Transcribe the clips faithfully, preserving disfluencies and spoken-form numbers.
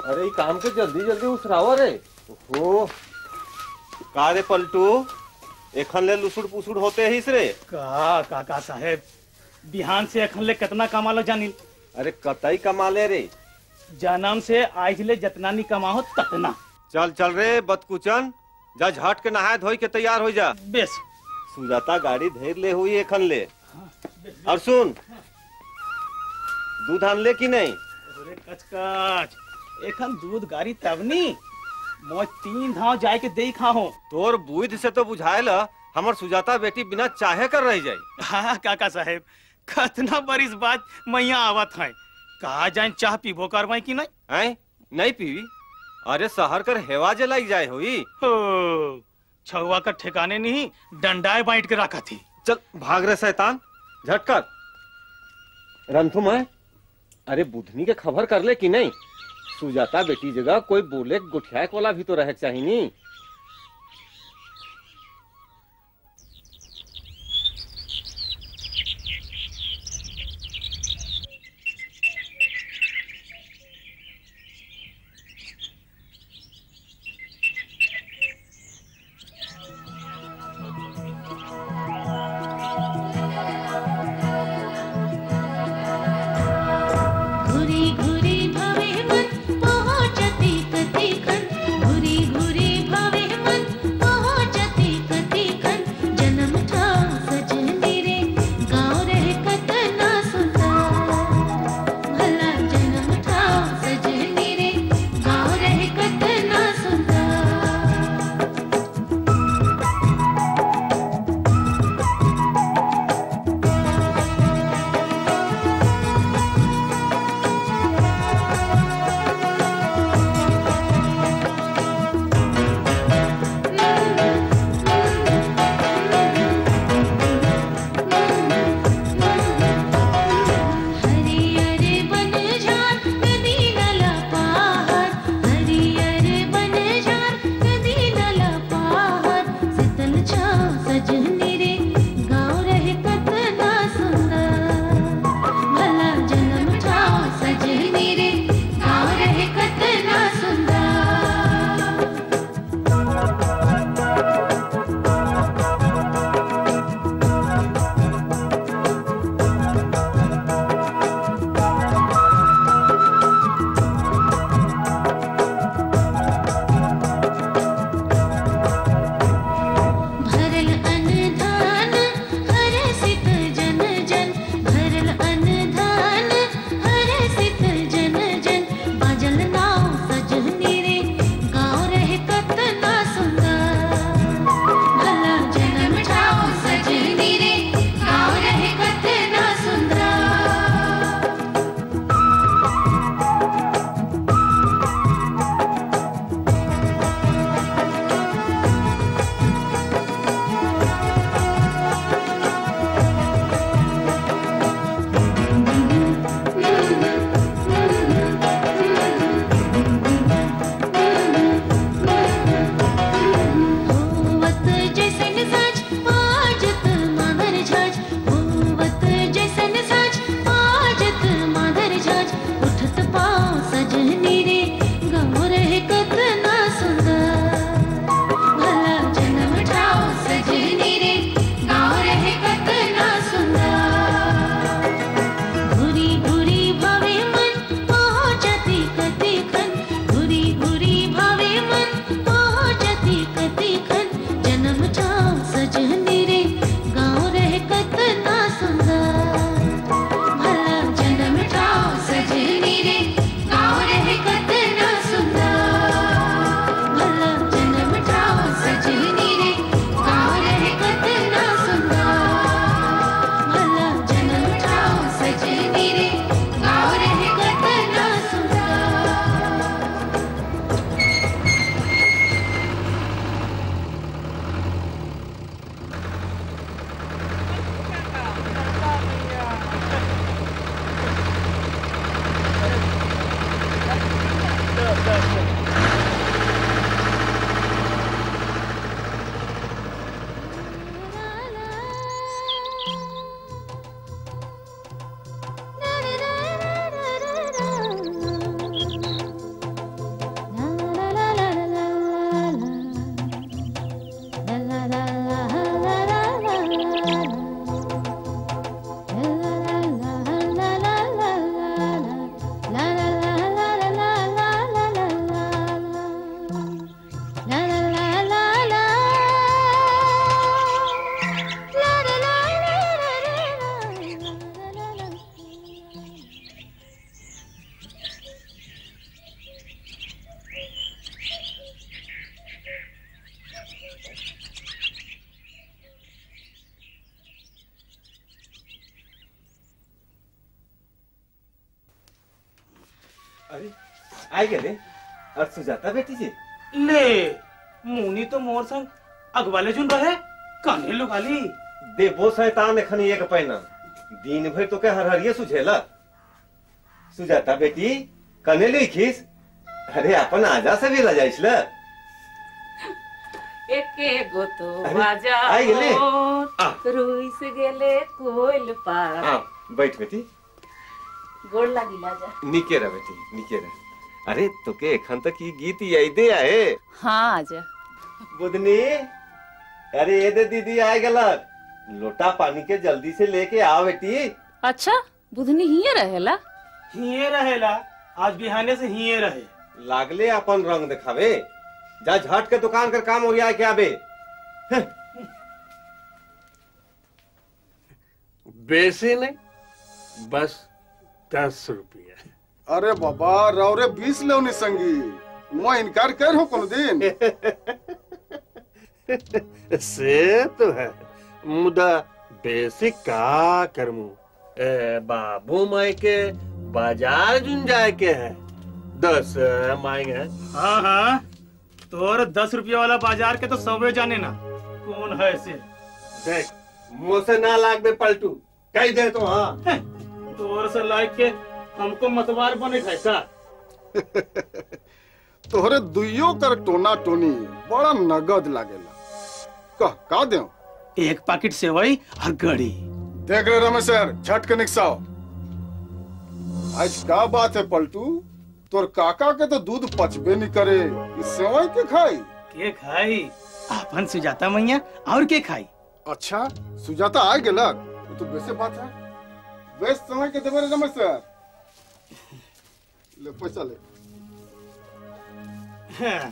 अरे ये काम के जल्दी जल्दी उसरावा रे। हो का रे पलटू एखन ले लुसुड़ पुसुड़ होते ही रे। का काका साहेब बिहान से एखन ले कितना कमालो जानी। अरे कतई कमाले रे। जन्म से आज ले जितना नहीं कमाओ ततना। चल चल रे बदकुचन, जा झट के नहाए धोई के तैयार हो जा। बेस सुजाता गाड़ी धेर ले हुई एखन ले। और सुन दूध आन ले कि नहीं? अरे कचकच एखन दूध गाड़ी तब नी मैं तीन धाव जाए के दे खाओ। तोर बुध से तो बुझाएल हमर सुजाता बेटी बिना चाहे कर रह जाए। हाँ काका साहेब कितना बरिस बाद मैया आवत है। कहा जाए चाह पीबो करवाई कि नहीं? हैं नहीं पीवी। अरे शहर कर हेवा जलाई जाए हुई। हो छुआ का ठिकाने नहीं डंडाए बांट के रखा थी। चल भाग रे शैतान झटकर। रंथु मैं अरे बुधनी के खबर कर ले कि नहीं? सुजाता बेटी जगह कोई बोले गुठियाक वाला भी तो रहे चाहिए नी। घुरी घुरी भावे मन पहुँचती कति खन, घुरी घुरी भावे अरे आई गए और सुजाता बेटी जी ले मुनी तो मोर संग अगवाले जुन रहे काने लुगाली देवो शैतान एखन एक पैना दिन भर तो के हरहरिये सुझेला सुजाता बेटी कने लिखिस अरे अपन आजा से भी लजाइस ल एके गो तो बाजा आई गेले रुइस गेले कोइल पार हां बैठ बेटी गोड़ लागी लाजा निके रे बेटी निके रे अरे तोके एखन तक ई गीत यादे आए हां आजा बुधनी अरे ये दे दीदी आए गलत लोटा पानी के जल्दी से लेके आ बेटी अच्छा बुधनी हिये रहेला हिये रहेला आज बिहाने से हिये रहे लागले अपन रंग दिखावे जा झट के दुकान कर काम हो गया क्या बे बेसी नहीं बस दस रुपया अरे बाबा रौरे बीस लेवनी संगी मैं इनकार कर हो कोनो दिन से तो है मुदा बेसी का करमू बाबू माई के बाजार जुन जाए के है दस मांगे हाँ हाँ तोर दस रुपया वाला बाजार के तो सबे जाने ना कौन है ऐसे देख मुँह से ना लाग बे पलटू कह दे तो हाँ तोर से लाइक के हमको मतवार बने कैसा तोहरे दुइयो कर टोना टोनी बड़ा नगद लागेला कह का देओ एक पैकेट सेवई और गड़ी देख ले रमेश सर झट के निकसाओ आज का बात है पलटू तोर काका के तो दूध पचबे नहीं करे इस सेवई के खाई के खाई अपन सुजाता मैया और के खाई अच्छा सुजाता आ गेला तो वैसे बात है वैसे समय के देवे रमेश सर ले पैसा ले हाँ।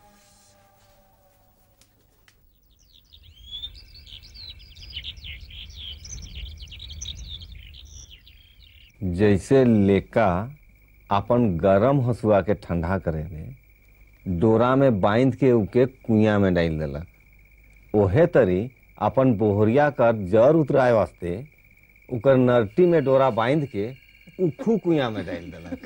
जैसे लेका अपन गरम हसुआ के ठंडा करे ले डोरा में बांध के उके कुइया में डाल देलक ओहे तरी अपन बोहरिया कर जर उतराए वास्ते उकर नरटी में डोरा बांध के उखू कुइया में डाल देलक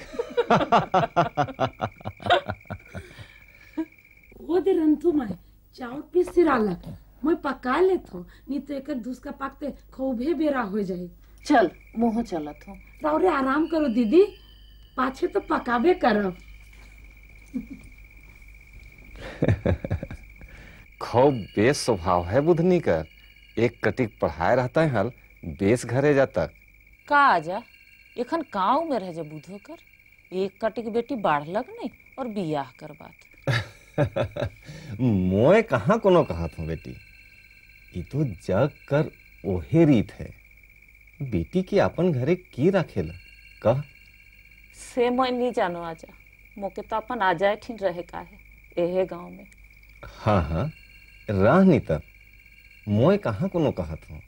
वो दे रंथू मैं चाउर पीस सिरालक मैं पका लेत हो नहीं तो एक दूसका पाकते खूबे बेरा हो जाए चल मोह चलत हो राउरे आराम करो दीदी पाछे तो पकाबे करब खूब बेस स्वभाव है बुधनी का एक कटिक पढ़ाए रहता है हल बेस घरे जाता का आजा एखन गाँव में रह जा बुधो कर एक कटिक बेटी बाढ़ लगने और बियाह कर बात मोए कहाँ कोनो कहत हूँ बेटी ये तो जग कर ओहे रीत है बेटी की अपन घरे की रखेला कह से मैं नहीं जानो आजा मोके तो अपन आ जाए ठीक रहे का है एहे गांव में हाँ हाँ रह नहीं तब मोए कहाँ कोनो कहत हूँ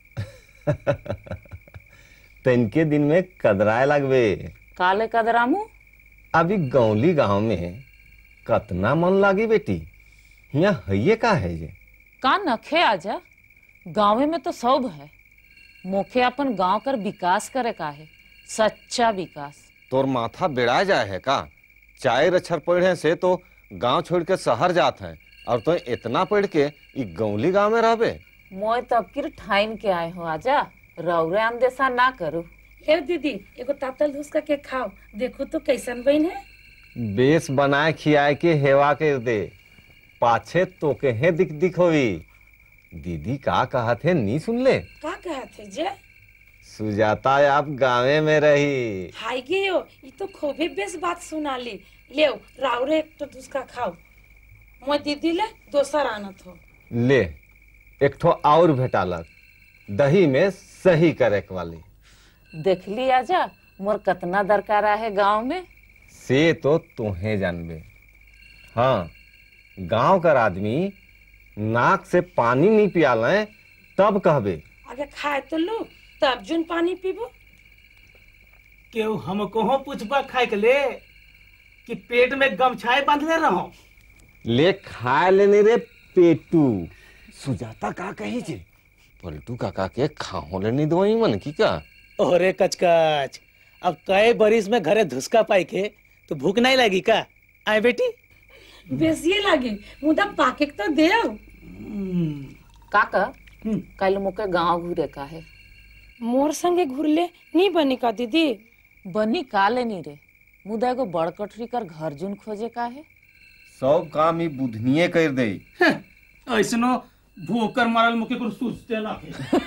तनके दिन में कदराए लगबे काले कदरामू अभी गौली गांव में कतना मन लागी बेटी यहाँ हइये का है जे का नखे आजा गाँव में तो सब है मोखे अपन गांव कर विकास करे का है सच्चा विकास तोर माथा बेड़ा जाए है का चाय रक्षर पढ़े से तो गांव छोड़ के शहर जात है और तो इतना पढ़ के ई गौली गांव में रहबे मोय तब किर ठाइन के आए हो आजा रौरे अंदेशा ना करू ले दीदी एगो तातल धुसका के खाओ देखो तो कैसन बन है बेस बनाए खियाए के हेवा के दे पाछे तो के है दिख दिख होई दीदी का कहा थे नहीं सुन ले का कहा थे जे सुजाता आप गाँवे में रही हाय गे यो ये तो खूबे बेस बात सुना ली ले राउरे एक तो धुसका खाओ मैं दीदी ले दोसर आनत हो ले एक ठो और भेटालक दही में सही करे वाली देख ली आजा मोर कतना दरकार है गांव में से तो तुम्हें जानबे हाँ गांव का आदमी नाक से पानी नहीं पियाले तब कहबे आगे खाए तो लो तब जुन पानी पीबो केहू हमको हो पूछबा खाए के ले कि पेट में गमछाए बांधले रहो ले खाए लेने रे पेटू सुजाता का कही जे पलटू काका के खाओ लेने दवाई मन की का ओरे कचकच अब कई बरिस में घरे धुसका पाई के तो भूख नहीं लगी का? आए बेटी बेसिए लागे मुदा पाके तो देव। काका कल मुके गांव घूरे का है। मोर संगे घुरले नहीं बनी का दीदी? बनी काले नहीं रे, मुदा एगो बड़ कठरी कर घर जुन खोजे का है। सब काम ही बुधनिये कर दे। ऐसनो भूकर मारल मुके को सोचते ना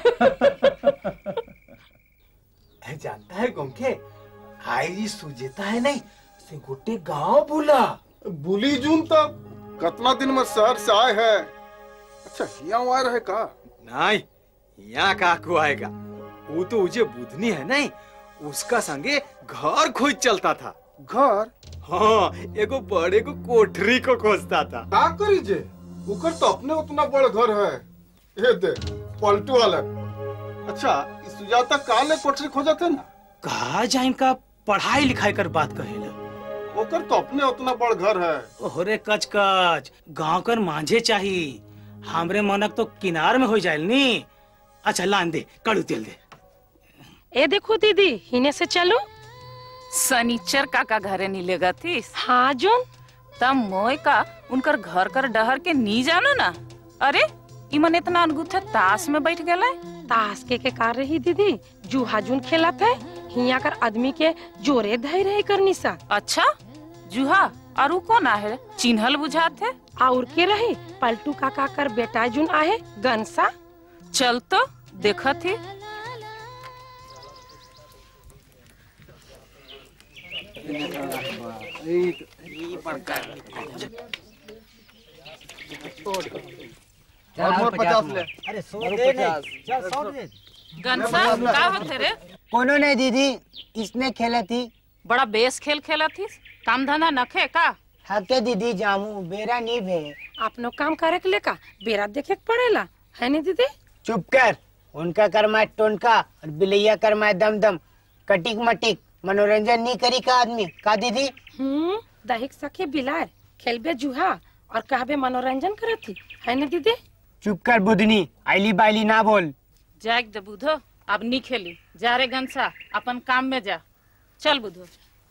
है जानता है गोमके आई सुजेता है नहीं से गोटे गांव बुला बुली जून तक कितना दिन में शहर से आए है। अच्छा यहाँ आए रहे का? नहीं यहाँ का को आएगा, वो तो उजे बुधनी है नहीं, उसका संगे घर खोज चलता था। घर? हाँ, एगो बड़े को कोठरी को खोजता था। का करी जे उकर तो अपने उतना बड़ा घर है। ये दे पलटू वाला। अच्छा इस सुजाता काले कोठरी खोजा थे ना? कहा जाए इनका पढ़ाई लिखाई कर बात कहेला। ओकर तो अपने उतना बड़ घर है। ओहरे कच कच गांव कर मांझे चाहिए, हमरे मनक तो किनार में हो जाए नी। अच्छा लान दे कड़ू तेल दे। ए देखो दीदी हिने से चलो। सनीचर काका घरे नहीं लेगा थी। हाँ जोन तब मोय का उनकर घर कर डहर के नी जानो ना। अरे इमन इतना अनगुथे ताश में बैठ गया। ताश के के कार रही दीदी जुहा जुन खेलत है हिया कर आदमी के जोरे धै रहे करनी सा। अच्छा जुहा और कौन आहे चिन्हल बुझात है? और के रही पलटू काका कर बेटा जुन आहे गनसा। चल तो देखा थी। अरे सौ दे नहीं, चल सौ दे। गनसा का होते रे? कोनो नहीं दीदी, इसने खेला थी। बड़ा बेस खेल खेला थी, काम धंधा नखे का? हके दीदी जामू बेरा नहीं भे। अपनो काम करे के लेका बेरा देखे के पड़ेला है नहीं दीदी? चुप कर, उनका कर्मा टोनका और बिलैया कर्मा दम दम कटिक मटिक मनोरंजन नहीं करी का आदमी का दीदी? हम्म दहिक सखे बिलार खेलबे जुहा और कहबे मनोरंजन करत थी है नहीं दीदी? चुप कर बुधनी, आईली बाईली ना बोल। जाग दे बुधो, अब नहीं खेली। जा रे गनसा अपन काम में जा। चल बुधो।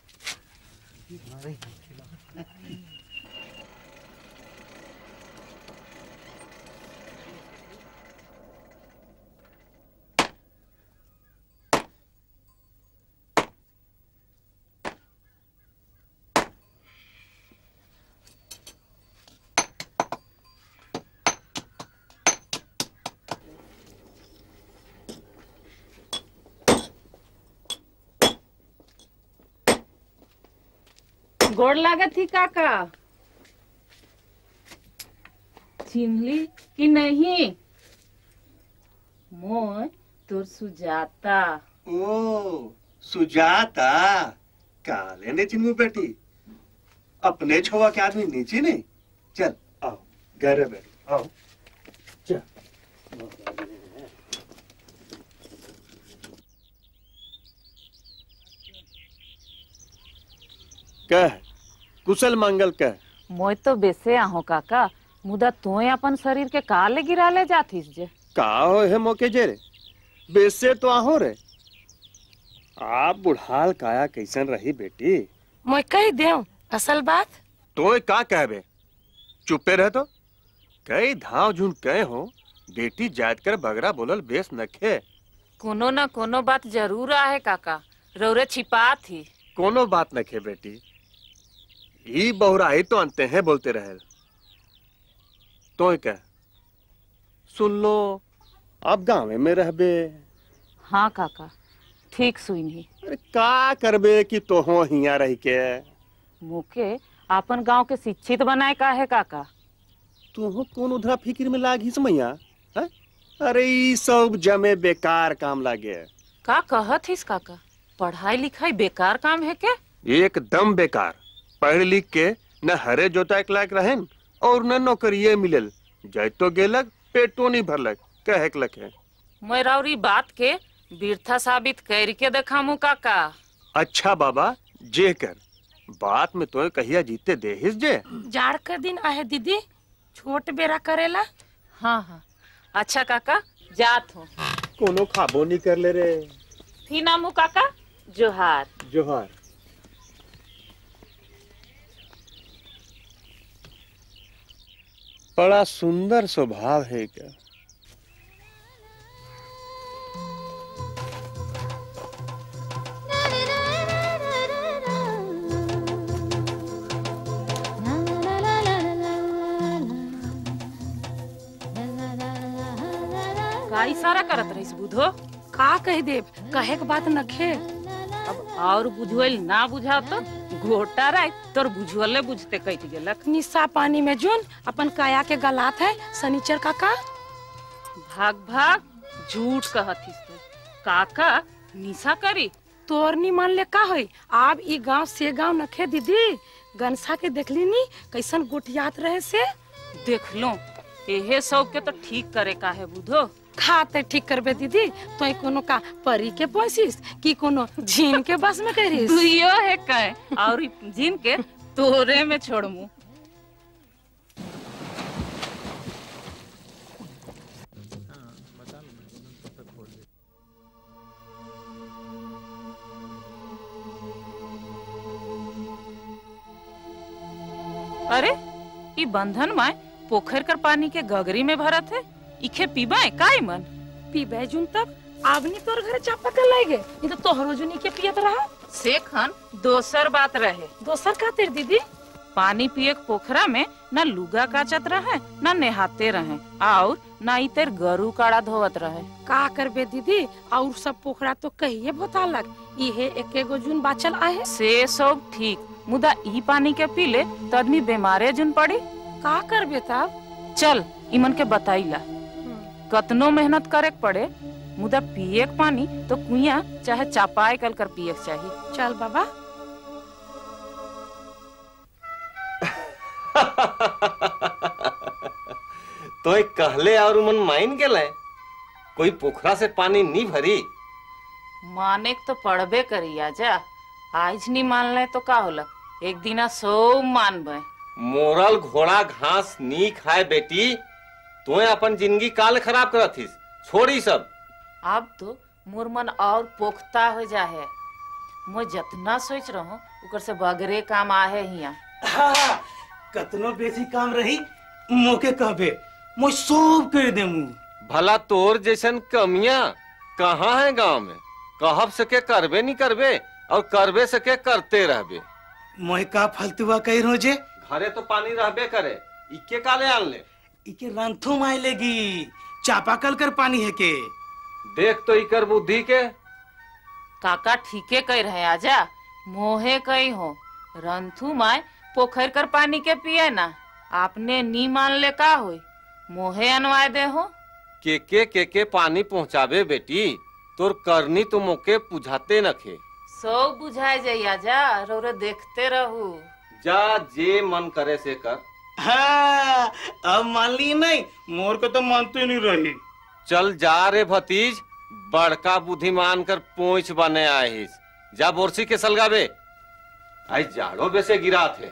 गोड़ लागत थी काका, चिन्हली कि नहीं? मोय तोर सुजाता। ओ सुजाता काले ने चिन्हू बेटी, अपने छोवा के आदमी नीचे नहीं। चल आओ घर बैठ आओ। चल कह कुशल मंगल कह। मोय तो बेसे आहो काका, मुदा तोय अपन शरीर के काले गिरा ले जातीस जे। का हो है मोके जे रे, बेसे तो आहो रे। आप बुढ़ाल काया कैसन रही बेटी? मैं कह देव असल बात। तो का कहबे, चुपे रह तो। कई धाव झुंड कहे हो बेटी जात कर बगरा बोलल बेस नखे। कोनो न कोनो बात जरूर आहे काका, रौरे छिपा थी। कोनो बात नखे बेटी, ई बहुराही तो अंते हैं बोलते रहे। तो क्या सुन लो, अब गाँव में रहबे। हाँ काका ठीक सुनी। अरे का करबे कि तो हो हिया रह के। मुके अपन गांव के शिक्षित बनाए का है काका। तू हो कौन उधरा फिक्र में लागी समैया? अरे ई सब जमे बेकार काम लागे। का कहत हिस काका, पढ़ाई लिखाई बेकार काम है के? एकदम बेकार। पढ़ लिख के न हरे जोता एक लायक रहेन और न नौकरिये मिलल। जाय तो गेलक पेटो नहीं भरलक, कहेक लखे। मैं राउरी बात के बीर्था साबित कर के देखामू काका। अच्छा बाबा जे कर, बात में तो कहिया जीते देहिस जे। जाड़ के दिन आहे दीदी, छोट बेरा करेला। हाँ हाँ अच्छा काका जात हो। कोनो खाबो नहीं कर ले रे। थी नामू काका जोहार। जोहार। बड़ा सुंदर स्वभाव है क्या। का इशारा करत रहीस बुधो? का कह देव, कहे के बात नखे। अब और बुझवल ना बुझा तो घोटा रह तोर बुझवले बुझते कट गेलक। निशा पानी में जोन अपन काया के गलात है सनीचर काका। भाग भाग झूठ कहथिस तो काका निशा करी तोर नी मान ले का होई। अब ई गांव से गांव नखे दीदी, गनसा के देखली नी कैसन गोटियात रहे से। देख लो एहे सब के तो ठीक करे का है बुधो। खाते ठीक करबे दीदी, तो कोनो का परी के पोसिस कि कोनो झीन के बस में करिस। दुइयो है कहे और झीन के तोरे में छोड़मू। अरे ई बंधन माय पोखर कर पानी के गगरी में भरत है, इखे पीबाए काई मन। पीबे जुन तब आवनी तोर घरे चापा कर लागे, ये तो तोहरो जुनी के पियत रहा। से खन दोसर बात रहे। दोसर का तेर दीदी? पानी पिए के पोखरा में न लुगा काचत रहे न नेहाते रहे और न ई तेर गरु काड़ा धोवत रहे। का करबे दीदी, और सब पोखरा तो कहिए भोता लग, इहे एके गो जुन बाचल आहे। से सब ठीक, मुदा ई पानी के पीले तो आदमी बीमारे जुन पड़ी। का करबे तब? चल इमन के बताइला। कतनो मेहनत करे पड़े, मुदा पिए के पानी तो कुइया चाहे चापाई कल कर पिए के चाहिए। चल बाबा। तो एक कहले और मन माइन गेले, कोई पोखरा से पानी नहीं भरी। माने तो पढ़बे करी आजा, आज नहीं मान ले तो का होला, एक दिना सो मान बे। मोरल घोड़ा घास नी खाए बेटी, तो अपन जिंदगी काल खराब करथिस, छोड़ी सब। अब तो मोर मन और पोखता हो जा है, मैं जितना सोच रहा उकर से बगरे काम आहे हिया। हाँ, कतनो बेसी काम रही मोके कहबे, मैं सब कर देमू। भला तोर जैसन कमियां कहाँ है गांव में, कहब सके करबे नहीं करबे और करबे सके करते रहबे। मैं का फालतूवा कही रोजे, घरे तो पानी रहबे करे, इके काले आन ले। इके रंथो माय लेगी, चापाकल कर पानी है के। देख तो इकर बुद्धि के। काका ठीके कह रहे आजा, मोहे कही हो रंथू माय पोखर कर पानी के पिए ना, आपने नी मान ले का होई, मोहे अनवाय दे हो। के के के के पानी पहुँचाबे बेटी, तोर करनी तो मोके बुझाते नखे। सब बुझाए जाइया जा, रो देखते रहू। जा जे मन करे से कर। हाँ, अब मान ली नहीं, मोर को तो मानते नहीं रही। चल जा रे भतीज, बड़का बुद्धिमान कर पोंछ बने आहिस। जा बोरसी के सलगावे, आज जाड़ो बेसे गिरा थे।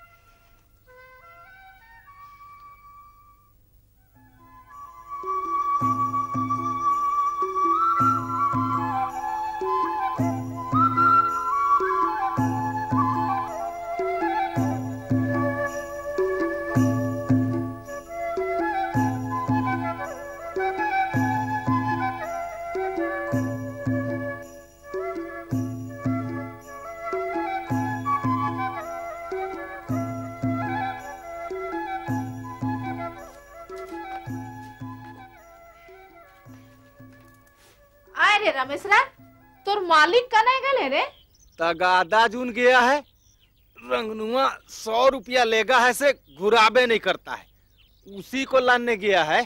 अरे रमेशरा, तोर मालिक का नहीं गले रे? तगादा जून गया है, रंगनुआ सौ रुपया लेगा है से घुराबे नहीं करता है, उसी को लाने गया है।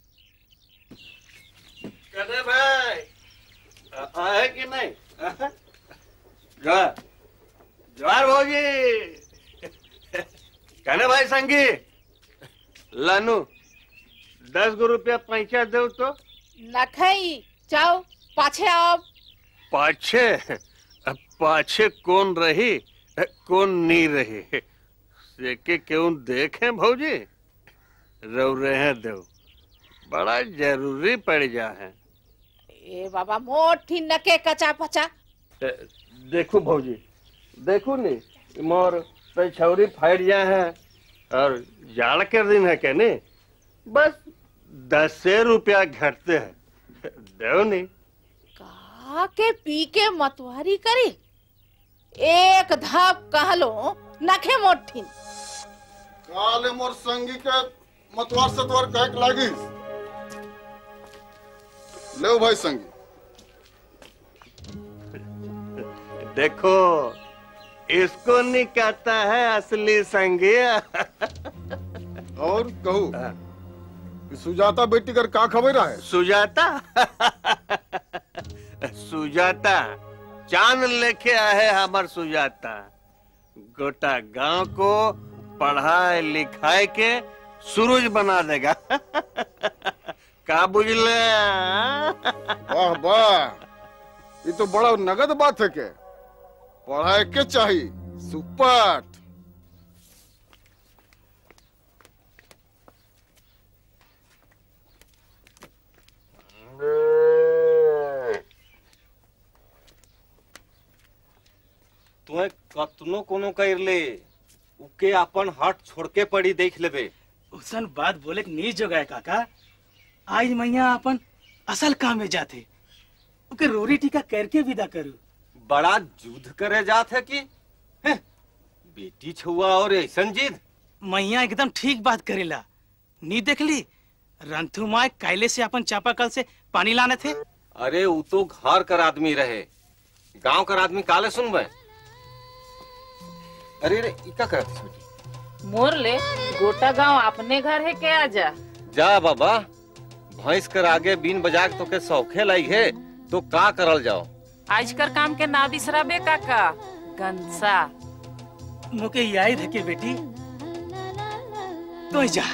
कने भाई आए कि नहीं? जवार जवार भौजी। कने भाई संगी लानू दस गो रुपया पैसा दो तो। नखई जाओ पाछे आओ। पाछे पाछे कौन रही कौन नहीं रही सेके क्यों देखे भौजी, रो रहे देव बड़ा जरूरी पड़ जा है। ए बाबा मोटी नके कचा पचा। देखो भौजी, देखो नहीं मोर पे छौरी फाट जाए है और जाड़ के दिन है कहने बस दस रुपया घटते हैं, दो नहीं। का के पी के मतवारी करी, एक धाप कहलो नखे मोठिन। काले मोर संगी के मतवार सतवार कहे के लागी। ले भाई संगी, देखो इसको नहीं कहता है असली संगी। और कहू सुजाता बेटी कर का खबर है? सुजाता सुजाता चांद लेके आए हमार सुजाता, गोटा गांव को पढ़ाई लिखाई के सूरज बना देगा। का बुझले? वाह वाह, ये तो बड़ा नगद बात है के पढ़ाई के चाहिए। सुपर। तुम्हें कतनो कोनो कर ले, उके अपन हाथ छोड़ के पड़ी देख लेबे। उसन बात बोले के नीच जो गए काका। आज मैया अपन असल काम में जाते, उके रोरी टीका करके विदा करू। बड़ा युद्ध करे जात है कि है? बेटी छुआ और ऐसन जिद। मैया एकदम ठीक बात करेला। नी देख ली रंथू माए कायले से अपन चापाकल से पानी लाने थे। अरे वो तो घर कर आदमी रहे, गांव कर आदमी काले सुनबे। अरे रे इका करत बेटी? मोर ले गोटा गांव अपने घर है के आजा। जा बाबा, भैंस कर आगे बीन बजा के तो के सौखे लाई है तो का करल जाओ। आज कर काम के ना बिसराबे काका। गंसा मुके याद है के बेटी, तो जा।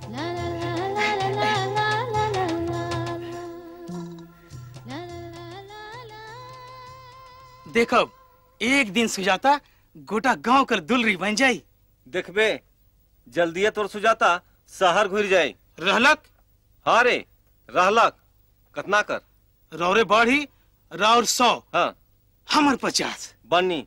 देखो एक दिन सुजाता गोटा गांव कर दुलरी बन जाई। देखबे जल्दी तोर सुजाता शहर घुर जाए। रहलक? हाँ रे रहलक। कतना कर? रौरे बढ़ी राउर सौ, हाँ हमर पचास बनी।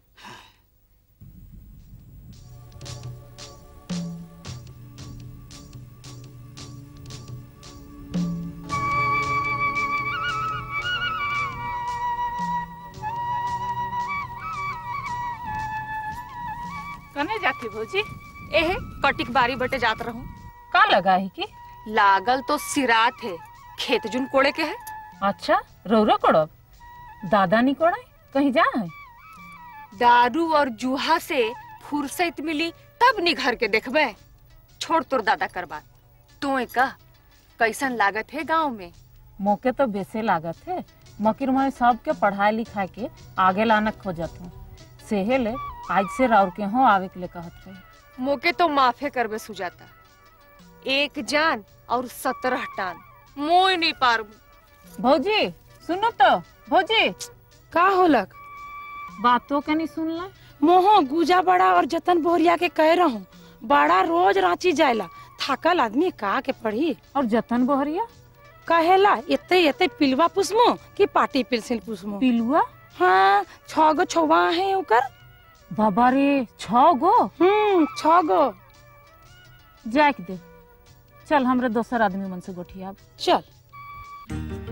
कने जाती भौजी? एहे कटिक बारी बटे जात रहूं। का लगा है की? लागल तो सिरात है, खेत जुन कोड़े के है। अच्छा रौरा कोड़ब? दादा नहीं कोड़े? कहीं जा है? दारू और जूहा से फुर्सत मिली तब निघर के देखबे। छोड़ तोर दादा कर बात। तू का कैसन लागत है गांव में? मौके तो बेसे लागत है। मकिर मैं सबके पढ़ाई लिखाई के आगे लाना खोजत हूँ। सेहेले आज से राउर के हो आवे के लिए कहत रहे। मोके तो माफे करबे सुजाता। एक जान और सत्रह टान मोई नहीं पार। भौजी सुनो तो। भौजी का होलक? बातों के नहीं सुन ला? मोहो गुजा बड़ा और जतन बोरिया के कह रहा हूँ, बड़ा रोज रांची जायला। थाकल आदमी का के पढ़ी। और जतन बोहरिया कहेला इतने इतने पिलवा पुस्मो कि पार्टी पिलसिल पुस्मो। पिलुआ? हाँ छह गो छवा है उकर। बाबा रे छह गो? हम्म छह गो। जाके दे। चल हमरे दोसर आदमी मन से गोठिया। चल।